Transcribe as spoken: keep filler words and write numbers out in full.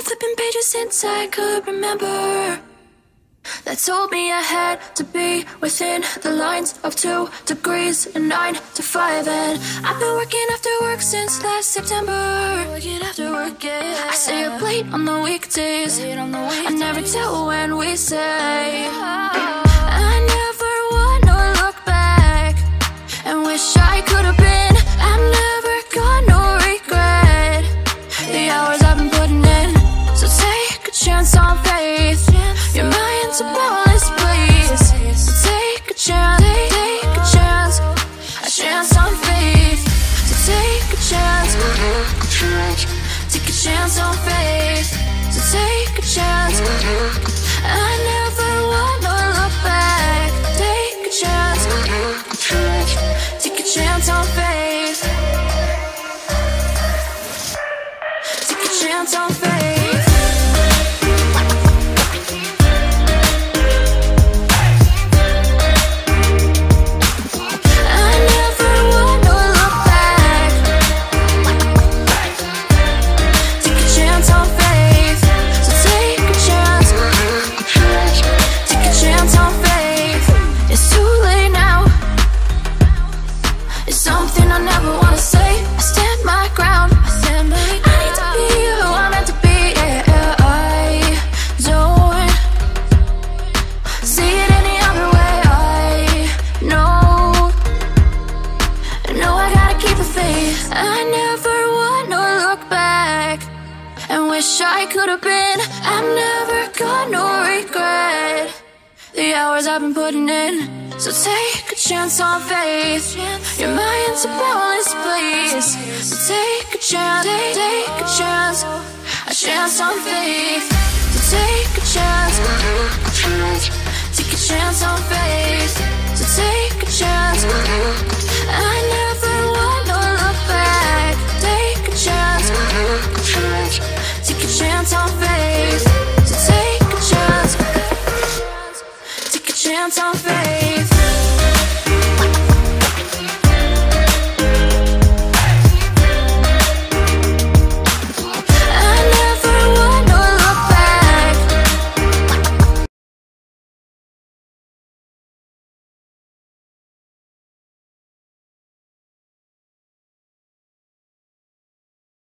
flipping pages since I could remember, that told me I had to be within the lines of two degrees and nine to five. And I've been working after work since last September. Working after work, yeah. I stay up late on the weekdays. I never tell when we say. I never wanna look back and wish I could have been. I'm never gonna regret the hours I've been putting in. So take a chance on faith. Your mind's a boundless place. So take a chance, take a chance, a chance on faith. So take a chance, take a chance on faith. So take a chance. I never wanna look back. Take a chance, take a chance on faith. Take a chance on faith. I could have been. I'm never gonna regret the hours I've been putting in. So take a chance on faith. Your mind's a boundless place. So take a chance, take a chance, a chance on faith. So take a chance, take a chance on faith. So take a chance. I never wanna look back. Take a chance, take a chance on faith. So take a chance, take a chance on faith.